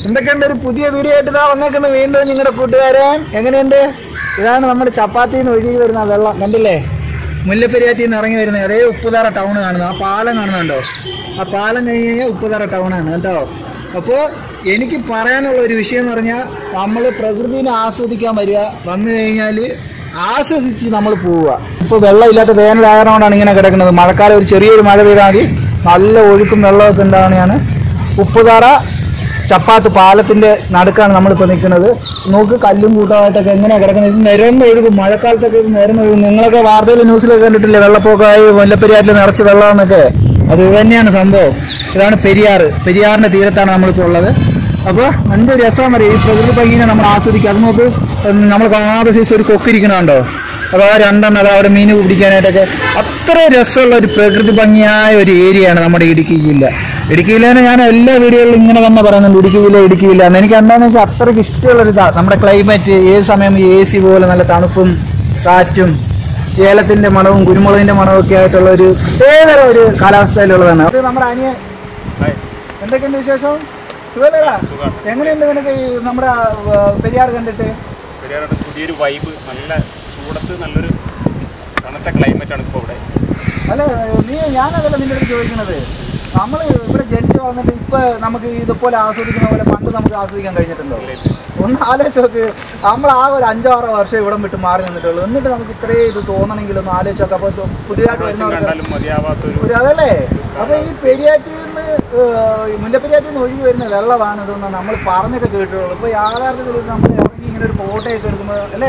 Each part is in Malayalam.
എന്തൊക്കെയുണ്ട്? ഒരു പുതിയ വീഡിയോ ആയിട്ട് ഇതാ വന്നേക്കുന്ന വീണ്ടും നിങ്ങളുടെ കൂട്ടുകാരൻ. എങ്ങനെയുണ്ട്? ഇതാണ് നമ്മുടെ ചപ്പാത്തിയിൽ നിന്ന് ഒഴുകി വരുന്ന വെള്ളം. കണ്ടില്ലേ? മുല്ലപ്പെരിയാറ്റിൽ നിന്ന് ഇറങ്ങി വരുന്നത് അതേ ഉപ്പുതറ ടൗൺ കാണുന്നത്. ആ പാലം കാണുന്നുണ്ടോ? ആ പാലം കഴിഞ്ഞ് കഴിഞ്ഞാൽ ഉപ്പുതറ ടൗണാണ് കേട്ടോ. അപ്പോൾ എനിക്ക് പറയാനുള്ള ഒരു വിഷയം എന്ന് പറഞ്ഞാൽ, നമ്മൾ പ്രകൃതിനെ ആസ്വദിക്കാൻ വരിക, വന്നു കഴിഞ്ഞാൽ ആസ്വദിച്ച് നമ്മൾ പോവുക. ഇപ്പോൾ വെള്ളമില്ലാത്ത വേനലായതുകൊണ്ടാണ് ഇങ്ങനെ കിടക്കുന്നത്. മഴക്കാലം ഒരു ചെറിയൊരു മഴ പെയ്താൽ മതി, നല്ല ഒഴുക്കും വെള്ളമൊക്കെ ഉണ്ടാവുകയാണ്. ഉപ്പുതറ ചപ്പാത്ത് പാലത്തിൻ്റെ നടുക്കാണ് നമ്മളിപ്പോൾ നിൽക്കുന്നത്. നോക്ക്, കല്ലും കൂട്ടമായിട്ടൊക്കെ എങ്ങനെയാണ് കിടക്കുന്നത്. ഇത് നിരന്നൊഴുകും, മഴക്കാലത്തൊക്കെ ഇത് നിരന്നൊഴുകും. നിങ്ങളൊക്കെ വാർത്തയിൽ ന്യൂസിലൊക്കെ കണ്ടിട്ടില്ലേ, വെള്ളപ്പൊക്കമായി മുല്ലപ്പെരിയാറ്റിൽ നിറച്ച് വെള്ളമെന്നൊക്കെ. അത് തന്നെയാണ് സംഭവം. ഇതാണ് പെരിയാർ. പെരിയാറിൻ്റെ തീരത്താണ് നമ്മളിപ്പോൾ ഉള്ളത്. അപ്പോൾ എന്ത് രസം അറിയാം, ഈ പ്രകൃതി ഭംഗിനെ നമ്മൾ ആസ്വദിക്കുക. അത് നോക്ക്, നമ്മൾ കാണാതെ സൈസ് ഒരു കൊക്കിരിക്കണുണ്ടോ? അപ്പോൾ ആ രണ്ടെണ്ണം അത് അവിടെ മീൻ പിടിക്കാനായിട്ടൊക്കെ അത്ര രസമുള്ള ഒരു പ്രകൃതി ഭംഗിയായ ഒരു ഏരിയയാണ് നമ്മുടെ ഇടുക്കി ജില്ല. ഇടുക്കി ജില്ലേനെ ഞാൻ എല്ലാ വീഡിയോകളിലും ഇങ്ങനെ തന്നെ പറയുന്നുണ്ട്, ഇടുക്കി ജില്ല ഇടുക്കി ജില്ല എന്ന്. എനിക്ക് എന്താണെന്ന് വെച്ചാൽ അത്രയ്ക്ക് ഇഷ്ടമുള്ളൊരിതാണ് നമ്മുടെ ക്ലൈമറ്റ്. ഏത് സമയം AC പോലെ നല്ല തണുപ്പും കാറ്റും ഏലത്തിൻ്റെ മണവും കുരുമുളകിൻ്റെ മണവും ഒക്കെ ആയിട്ടുള്ള ഒരു പ്രത്യേകതരം ഒരു കാലാവസ്ഥയിലുള്ളതാണ്. അത് നമ്മുടെ അനിയൻ. എന്തൊക്കെയുണ്ട് വിശേഷം? സുഖമല്ലേടാ? എങ്ങനെയുണ്ട് നിനക്ക് നമ്മുടെ പെരിയാർ കണ്ടിട്ട്? പെരിയാറുടെ പുതിയൊരു വൈബ്, നല്ല ചൂടത്ത് നല്ലൊരു തണുത്ത ക്ലൈമറ്റാണ് ഇപ്പോൾ ഇവിടെ. അല്ല ഞാനതല്ല നിൻ്റെ അടുത്ത് ചോദിക്കുന്നത്. നമ്മൾ ഇവിടെ ജനിച്ചു വന്നിട്ട് ഇപ്പം നമുക്ക് ഇതുപോലെ ആസ്വദിക്കുന്ന പോലെ പണ്ട് നമുക്ക് ആസ്വദിക്കാൻ കഴിഞ്ഞിട്ടുണ്ടോ? ഒന്ന് ആലോചിച്ച് നോക്ക്. നമ്മൾ ആ ഒരു 5-6 വർഷം ഇവിടെ വിട്ട് മാറി നിന്നിട്ടുള്ളൂ. എന്നിട്ട് നമുക്ക് ഇത്രയും ഇത് തോന്നണമെങ്കിൽ ഒന്ന് ആലോചിച്ച് നോക്കാം. അപ്പോൾ പുതിയതായിട്ട് വരുന്നവർക്ക് അതല്ലേ. അപ്പോൾ ഈ പെരിയാറ്റിൽ നിന്ന് മുല്ലപ്പെരിയാറ്റിൽ നിന്ന് ഒഴുകി വരുന്ന വെള്ളമാണ് ഇതൊന്നും നമ്മൾ പറഞ്ഞൊക്കെ കേട്ടിട്ടുള്ളൂ. ഇപ്പോൾ യാഥാർത്ഥ്യത്തിൽ നമ്മൾ ഇറങ്ങി ഇങ്ങനെ ഒരു ഫോട്ടോയൊക്കെ എടുക്കുമ്പോൾ അല്ലേ,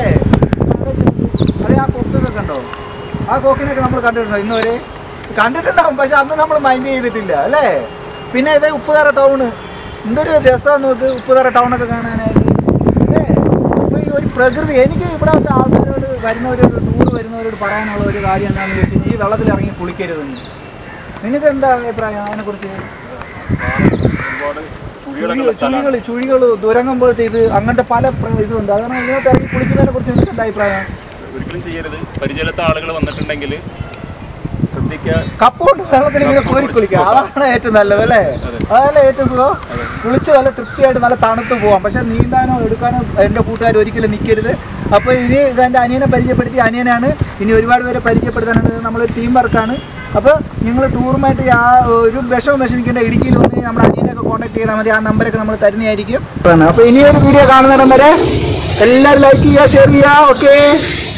അതെ ആ കൊക്കൊക്കെ ഉണ്ടോ? ആ കൊക്കിനൊക്കെ നമ്മൾ കണ്ടിട്ടുണ്ടോ? ഇന്നുവരെ കണ്ടിട്ടുണ്ടാവും, പക്ഷെ അന്ന് നമ്മൾ മൈൻഡ് ചെയ്തിട്ടില്ല അല്ലേ. പിന്നെ ഇതേ ഉപ്പുതറ ടൗണ്, എന്തൊരു രസമാണ് നോക്ക് ഉപ്പുതറ ടൗണൊക്കെ കാണാനായിട്ട് അല്ലേ. അപ്പോൾ ഈ ഒരു പ്രകൃതി, എനിക്ക് ഇവിടെ ആൾക്കാരോട് വരുന്നവരോട് ടൂർ വരുന്നവരോട് പറയാനുള്ള ഒരു കാര്യം എന്താണെന്ന് ചോദിച്ചാൽ, ഈ വെള്ളത്തിൽ ഇറങ്ങി കുളിക്കരുതെന്ന്. നിനക്ക് എന്താ അഭിപ്രായം അതിനെക്കുറിച്ച്? ചുഴികൾ ദുരങ്ങുമ്പോഴത്തേക്ക് അങ്ങനത്തെ പല ഇതുണ്ട്. അതാണ് ഇതിനകത്ത് ഇറങ്ങി കുളിക്കുന്നതിനെ കുറിച്ച് നിനക്ക് എന്താ അഭിപ്രായം? ഒരിക്കലും ചെയ്യരുത്. പരിചയമില്ലാത്ത ആളുകൾ വന്നിട്ടുണ്ടെങ്കിൽ ശ്രദ്ധിക്കുക, കപ്പോട്ട് വെള്ളത്തിൽ ഇങ്ങനെ കോരി കുളിക്കുക, അതാണ് ഏറ്റവും നല്ലത് അല്ലേ. അതല്ലേ ഏറ്റവും സുഖം. കുളിച്ച് നല്ല തൃപ്തിയായിട്ട് നല്ല തണുത്ത് പോവാം. പക്ഷെ നീന്താനോ എടുക്കാനോ എൻ്റെ കൂട്ടുകാർ ഒരിക്കലും നിൽക്കരുത്. അപ്പോൾ ഇനി ഇതെൻ്റെ അനിയനെ പരിചയപ്പെടുത്തി, അനിയനാണ് ഇനി ഒരുപാട് പേരെ പരിചയപ്പെടുത്താനാണ്. നമ്മളൊരു ടീം വർക്കാണ്. അപ്പോൾ നിങ്ങൾ ടൂറുമായിട്ട് ഒരു വിഷമിക്കേണ്ട, ഇടുക്കിയിൽ വന്ന് നമ്മുടെ അനിയനൊക്കെ കോൺടാക്ട് ചെയ്താൽ മതി. ആ നമ്പരൊക്കെ നമ്മൾ തരുന്നതായിരിക്കും. അപ്പോൾ ഇനിയൊരു വീഡിയോ കാണുന്നിടം വരെ എല്ലാവരും ലൈക്ക് ചെയ്യുക, ഷെയർ ചെയ്യുക. ഓക്കെ.